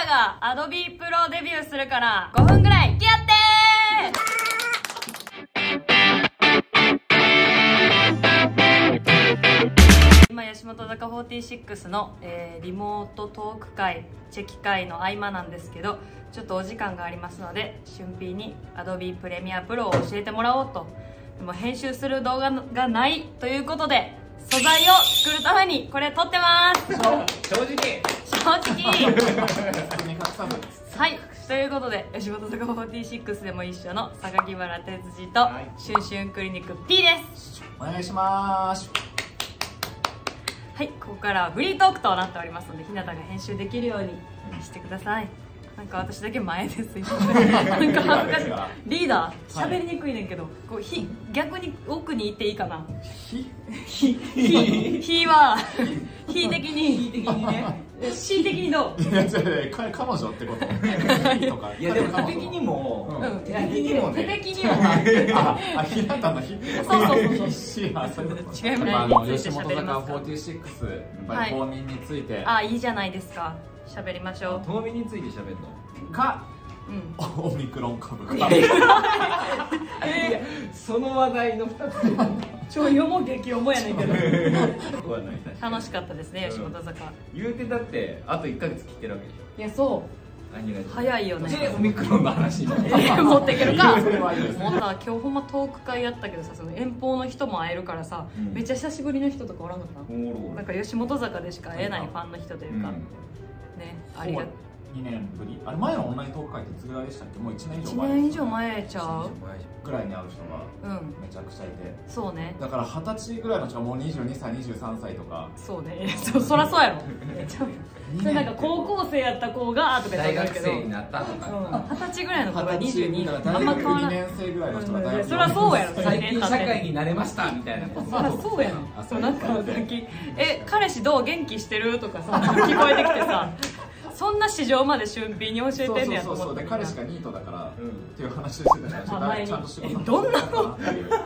が Adobe Pro デビューするから5分ぐらい付き合ってー。今吉本坂46の、リモートトーク会チェキ会の合間なんですけど、ちょっとお時間がありますので俊平に Adobe Premiere Pro を教えてもらおうと。でも編集する動画がないということで素材を作るためにこれ撮ってます。 正直はい、ということで吉本坂46でも一緒の榊原哲司とシュンシュンクリニック P です。 お願いします。 はい、ここからはフリートークとなっておりますので日向が編集できるようにしてください。なんか私だけ前です。なんか恥ずかしい。リーダー喋りにくいねんけど、こう逆に奥に行っていいかな。日は日的にね。C 的にどう？ いや彼女ってこと。 いやでも手的にも、 手的にもね。手的にも。 あ、日向の日。 そう。違います。 吉本坂46島民について。 あ、いいじゃないですか。喋りましょう。 島民について喋るのか、オミクロン株か。 その話題の2つ超よも激重やねんけど楽しかったですね、吉本坂。 言うてだってあと1ヶ月切ってるわけでしょ。 いや、そう早いよね。 でオミクロンの話に持っていけるか。もうさ、今日ほんまトーク会やったけどさ、その遠方の人も会えるからさ、めっちゃ久しぶりの人とかおらんかった？なんか吉本坂でしか会えないファンの人というかね、ありがとう。 2年ぶり、あれ前のオンライントーク会っていつぐらいでしたっけ？もう1年以上前。 1年以上前ちゃうぐらいに会う人がめちゃくちゃいて、 そうね。 だから20歳ぐらいの人がもう22歳23歳とか。 そうね、そらそうやろ。それなんか高校生やった子がとか大学生になったとか、 20歳ぐらいの子が22、 あんま変わらない。2年生ぐらいの人が大学生。 そらそうやろ。 最近社会になれましたみたいなこと。 そらそうやろ。そうなんかさっき彼氏どう元気してるとかさ聞こえてきてさ。そんな市場まで俊平に教えてんねやと思って。 彼氏がニートだからっていう話をしてたからちゃんと仕事どんなの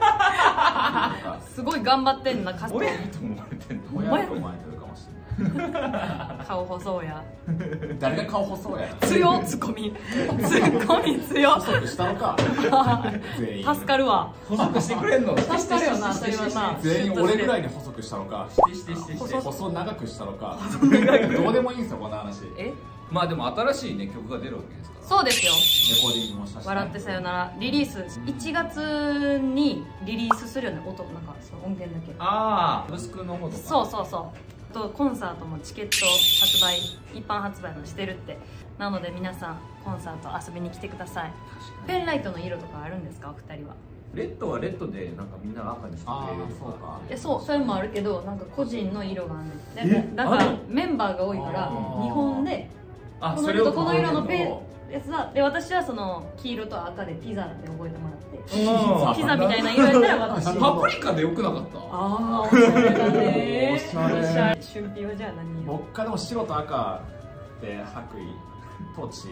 すごい頑張ってんな。 親と思われてんの。 親と思われてるかもしれない。 顔細や。 誰が顔細や。 強ツッコミ強。 細くしたのか。 助かるわ。 細くしてくれんの？ 助かるよな、それはな。 全員俺ぐらいに細くしたのか。細長くしたのか。どうでもいいんですよこの話。 まあでも新しいね曲が出るわけですから。 そうですよ。 レコーディングもしたし。 笑ってさよならリリース1月にリリースするよね。音なんかその音源だけ。 ああ、ブスクの方とか。 そうとコンサートもチケット発売一般発売もしてるって。なので皆さんコンサート遊びに来てください。ペンライトの色とかあるんですかお二人は？ レッドはレッドでなんかみんな赤にしてくれるとか。 それもあるけどなんか個人の色があるんです。だからメンバーが多いから日本でこの色とこの色のやつだ。で私はその黄色と赤でピザで覚えてもらって、ピザみたいな色やったら私。 パプリカでよくなかった？ ああ、おしゃれだね。おしゃれ。俊平はじゃあ何色？ 僕からも白と赤で白衣トチ。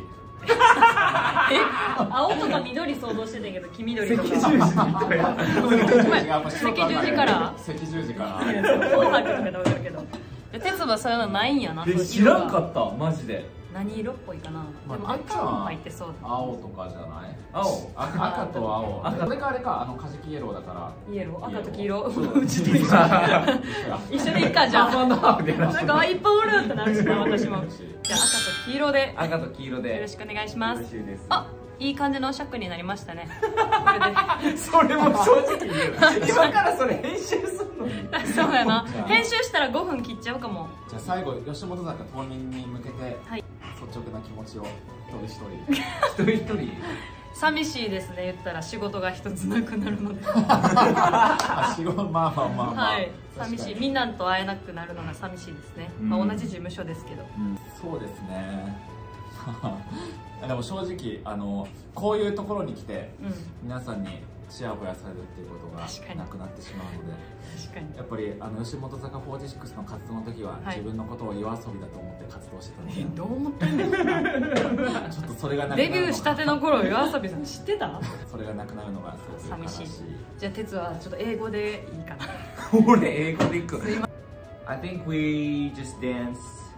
青とか緑想像してたけど黄緑とか。 赤十字みたいな。 赤十字から。 赤十字から。 紅白とかでわかるけど。鉄はそういうのないんやな。 知らんかったマジで。 何色っぽいかな。でも赤も入ってそう。 青とかじゃない？ 青。 赤と青。これかあれかカジキイエローだから。 イエロー、赤と黄色。うちと一緒。一緒でいいかじゃあ。なんかいっぱいおるってなるしな私も。じゃあ赤と黄色で。 赤と黄色で。 よろしくお願いします。 あ、 いい感じの尺になりましたね。 それも正直言う。今からそれ編集すんの？ そうやな。編集したら5分切っちゃうかも。 じゃあ最後吉本坂島民に向けて率直な気持ちを一人一人。 寂しいですね。言ったら仕事が一つなくなるので。 仕事まあ。 はい。寂しい。みんなと会えなくなるのが寂しいですね。まあ同じ事務所ですけど。 そうですね。でも正直こういうところに来て皆さんにちやほやされるっていうことがなくなってしまうので、やっぱり吉本坂46の活動の時は自分のことを夜遊びだと思って活動してたので、 どう思ってんねん。 ちょっとそれがなくなるのがデビューしたての頃夜遊びさん知ってた？ それがなくなるのがすごく寂しい。じゃあ哲はちょっと英語でいいかな。 俺英語でいく。I think we just dance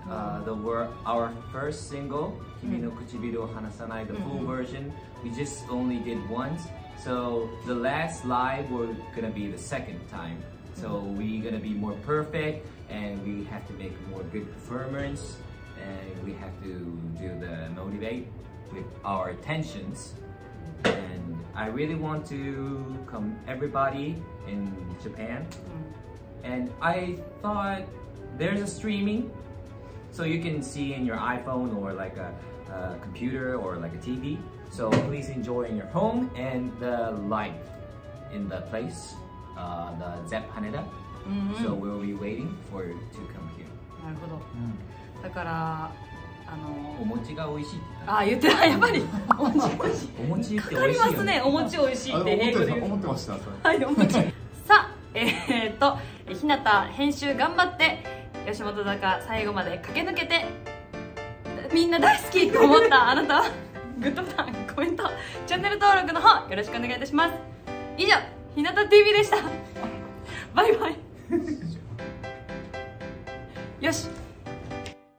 our first single, Kimi no Kuchibiru o Hanasanai, the full version, we just only did once. So the last live we're gonna be the second time. So we're gonna be more perfect, and we have to make more good performance, and we have to do the motivate with our tensions. And I really want to come everybody in Japan. And I thought there's a streaming, so you can see in your iPhone or like a computer or like a TV. So please enjoy in your home and the live in the place, the Zepp Haneda. So we'll be waiting for you to come here. なるほど。だからお餅が美味しいって言ってた。やっぱりお餅美味しい。 お餅ってかかりますね。お餅美味しいって英語で言う。 思ってました。 はい、お餅。さあ、ひなた編集頑張って、吉本坂最後まで駆け抜けて、みんな大好きと思ったあなたはグッドボタン、コメント、チャンネル登録の方よろしくお願いいたします。以上、ひなた TV でした。バイバイ。よし。